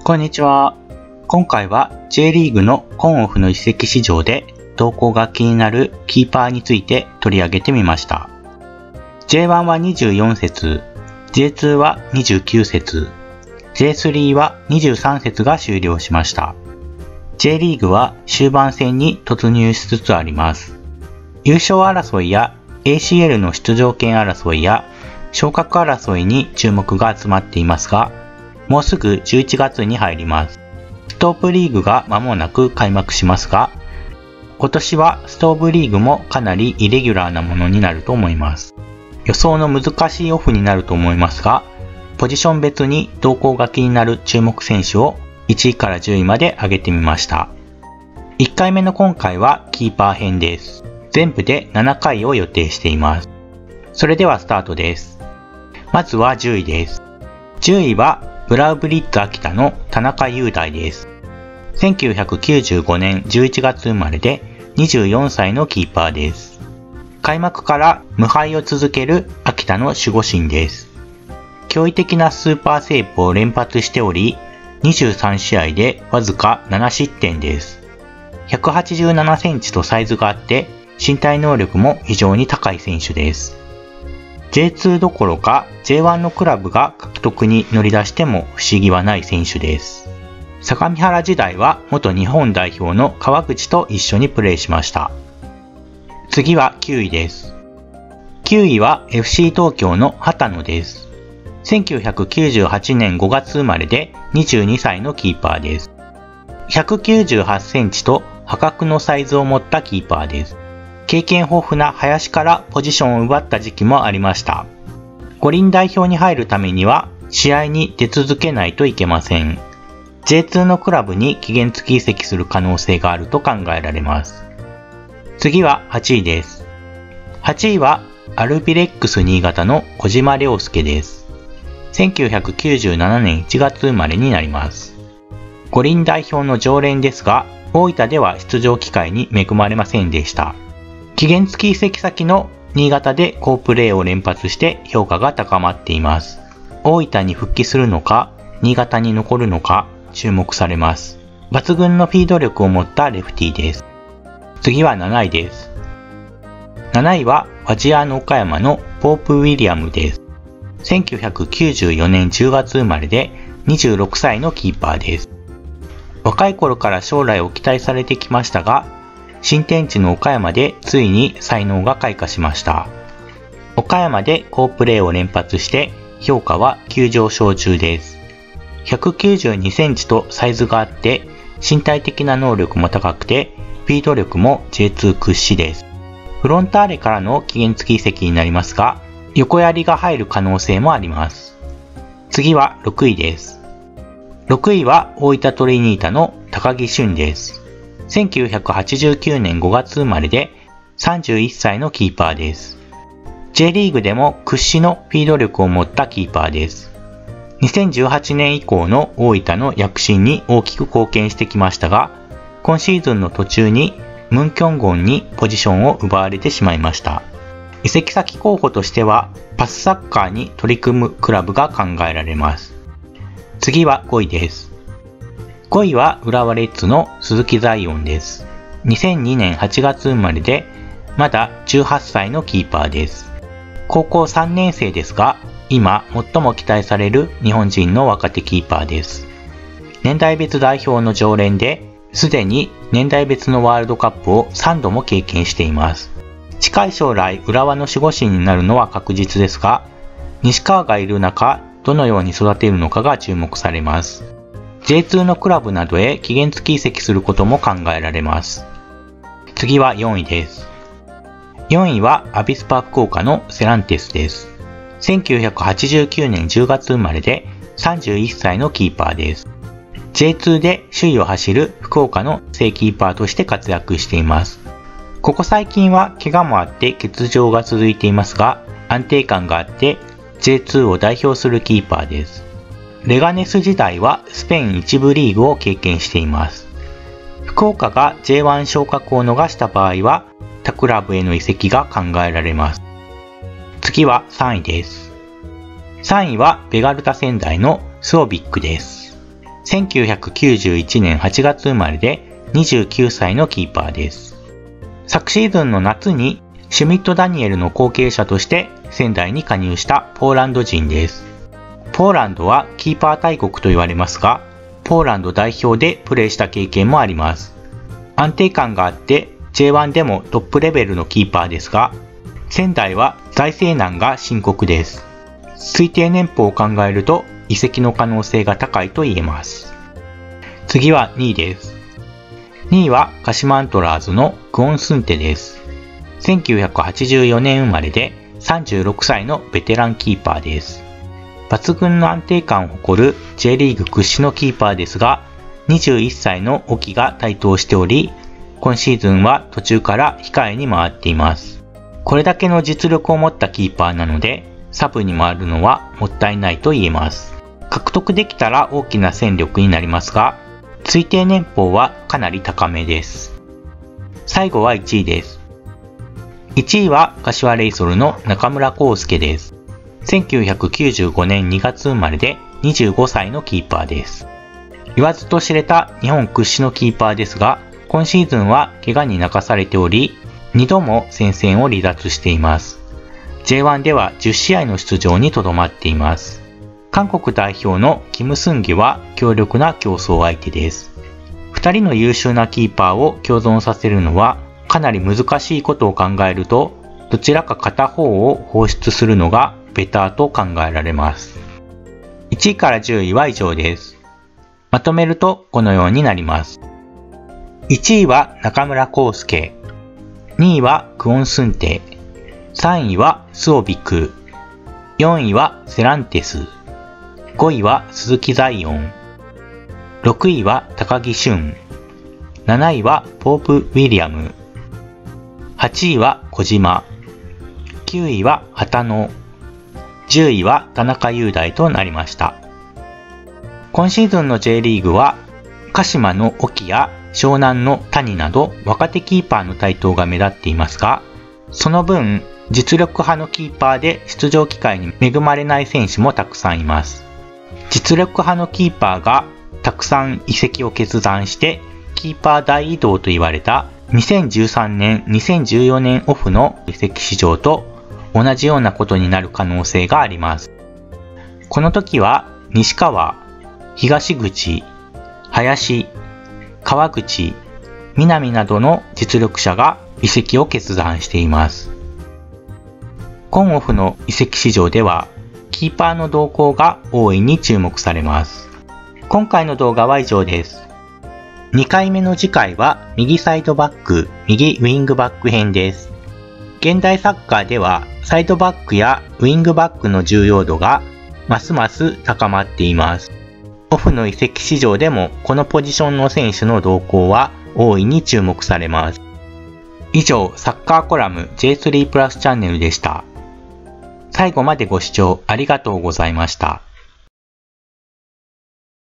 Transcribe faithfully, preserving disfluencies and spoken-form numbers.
こんにちは。今回は J リーグのコンオフの移籍市場で動向が気になるキーパーについて取り上げてみました。ジェイワン はにじゅうよん節、ジェイツー はにじゅうきゅう節、ジェイスリー はにじゅうさん節が終了しました。J リーグは終盤戦に突入しつつあります。優勝争いや エーシーエル の出場権争いや昇格争いに注目が集まっていますが、もうすぐじゅういちがつに入ります。ストープリーグが間もなく開幕しますが、今年はストーブリーグもかなりイレギュラーなものになると思います。予想の難しいオフになると思いますが、ポジション別に動向が気になる注目選手をいちいからじゅういまで上げてみました。いっかいめの今回はキーパー編です。全部でななかいを予定しています。それではスタートです。まずはじゅういです。じゅういはブラウブリッツ秋田の田中雄大です。せんきゅうひゃくきゅうじゅうごねんじゅういちがつ生まれでにじゅうよんさいのキーパーです。開幕から無敗を続ける秋田の守護神です。驚異的なスーパーセーブを連発しており、にじゅうさんしあいでわずかななしってんです。ひゃくはちじゅうななセンチとサイズがあって身体能力も非常に高い選手です。ジェイツー どころか ジェイワン のクラブが獲得に乗り出しても不思議はない選手です。相模原時代は元日本代表の川口と一緒にプレーしました。次はきゅういです。きゅういは エフシー 東京の畑野です。せんきゅうひゃくきゅうじゅうはちねんごがつ生まれでにじゅうにさいのキーパーです。ひゃくきゅうじゅうはちセンチと破格のサイズを持ったキーパーです。経験豊富な林からポジションを奪った時期もありました。五輪代表に入るためには試合に出続けないといけません。ジェイツー のクラブに期限付き移籍する可能性があると考えられます。次ははちいです。はちいはアルビレックス新潟の小島良介です。せんきゅうひゃくきゅうじゅうななねんいちがつ生まれになります。五輪代表の常連ですが、大分では出場機会に恵まれませんでした。期限付き移籍先の新潟で好プレーを連発して評価が高まっています。大分に復帰するのか、新潟に残るのか注目されます。抜群のフィード力を持ったレフティーです。次はなないです。なないはファジアーノ岡山のポープ・ウィリアムです。せんきゅうひゃくきゅうじゅうよねんじゅうがつ生まれでにじゅうろくさいのキーパーです。若い頃から将来を期待されてきましたが、新天地の岡山でついに才能が開花しました。岡山で好プレーを連発して評価は急上昇中です。ひゃくきゅうじゅうにセンチとサイズがあって身体的な能力も高くてフィード力も ジェイツー 屈指です。フロンターレからの期限付き移籍になりますが、横やりが入る可能性もあります。次はろくいです。ろくいは大分トリニータの高木俊です。せんきゅうひゃくはちじゅうきゅうねんごがつ生まれでさんじゅういっさいのキーパーです。J リーグでも屈指のフィード力を持ったキーパーです。にせんじゅうはちねん以降の大分の躍進に大きく貢献してきましたが、今シーズンの途中にムンキョンゴンにポジションを奪われてしまいました。移籍先候補としてはパスサッカーに取り組むクラブが考えられます。次はごいです。ごいは浦和レッズの鈴木ザイオンです。にせんにねんはちがつ生まれでまだじゅうはっさいのキーパーです。高校さんねんせいですが、今最も期待される日本人の若手キーパーです。年代別代表の常連で、すでに年代別のワールドカップをさんども経験しています。近い将来浦和の守護神になるのは確実ですが、西川がいる中どのように育てるのかが注目されます。ジェイツー のクラブなどへ期限付き移籍することも考えられます。次はよんいです。よんいはアビスパ福岡のセランテスです。せんきゅうひゃくはちじゅうきゅうねんじゅうがつ生まれでさんじゅういっさいのキーパーです。ジェイツー で首位を走る福岡の正キーパーとして活躍しています。ここ最近は怪我もあって欠場が続いていますが、安定感があって ジェイツー を代表するキーパーです。レガネス時代はスペイン一部リーグを経験しています。福岡が ジェイワン 昇格を逃した場合は他クラブへの移籍が考えられます。次はさんいです。さんいはベガルタ仙台のスオビックです。 せんきゅうひゃくきゅうじゅういちねんはちがつ生まれでにじゅうきゅうさいのキーパーです。昨シーズンの夏にシュミット・ダニエルの後継者として仙台に加入したポーランド人です。ポーランドはキーパー大国と言われますが、ポーランド代表でプレーした経験もあります。安定感があって ジェイワン でもトップレベルのキーパーですが、仙台は財政難が深刻です。推定年俸を考えると移籍の可能性が高いと言えます。次はにいです。にいは鹿島アントラーズのクオン・スンテです。せんきゅうひゃくはちじゅうよねん生まれでさんじゅうろくさいのベテランキーパーです。抜群の安定感を誇る J リーグ屈指のキーパーですが、にじゅういっさいの沖が台頭しており、今シーズンは途中から控えに回っています。これだけの実力を持ったキーパーなので、サブに回るのはもったいないと言えます。獲得できたら大きな戦力になりますが、推定年俸はかなり高めです。最後はいちいです。いちいは柏レイソルの中村康介です。せんきゅうひゃくきゅうじゅうごねんにがつ生まれでにじゅうごさいのキーパーです。言わずと知れた日本屈指のキーパーですが、今シーズンは怪我に泣かされており、にども戦線を離脱しています。ジェイワン ではじゅっしあいの出場にとどまっています。韓国代表のキム・スンギは強力な競争相手です。ふたりの優秀なキーパーを共存させるのはかなり難しいことを考えると、どちらか片方を放出するのがベターと考えられます。いちいからじゅういは以上です。まとめるとこのようになります。いちいは中村康介、にいはクオン・スンテ、さんいはスオビク、よんいはセランテス、ごいは鈴木ザイオン、ろくいは高木俊、なないはポープ・ウィリアム、はちいは小島、きゅういは畑野、じゅういは田中雄大となりました。今シーズンの J リーグは鹿島の沖や湘南の谷など若手キーパーの台頭が目立っていますが、その分実力派のキーパーで出場機会に恵まれない選手もたくさんいます。実力派のキーパーがたくさん移籍を決断してキーパー大移動と言われたにせんじゅうさんねん、にせんじゅうよねんオフの移籍市場と同じようなことになる可能性があります。この時は西川、東口、林、川口、南などの実力者が移籍を決断しています。今オフの移籍市場ではキーパーの動向が大いに注目されます。今回の動画は以上です。にかいめの次回は右サイドバック、右ウィングバック編です。現代サッカーではサイドバックやウィングバックの重要度がますます高まっています。オフの移籍市場でもこのポジションの選手の動向は大いに注目されます。以上、サッカーコラム ジェイスリー プラスチャンネルでした。最後までご視聴ありがとうございました。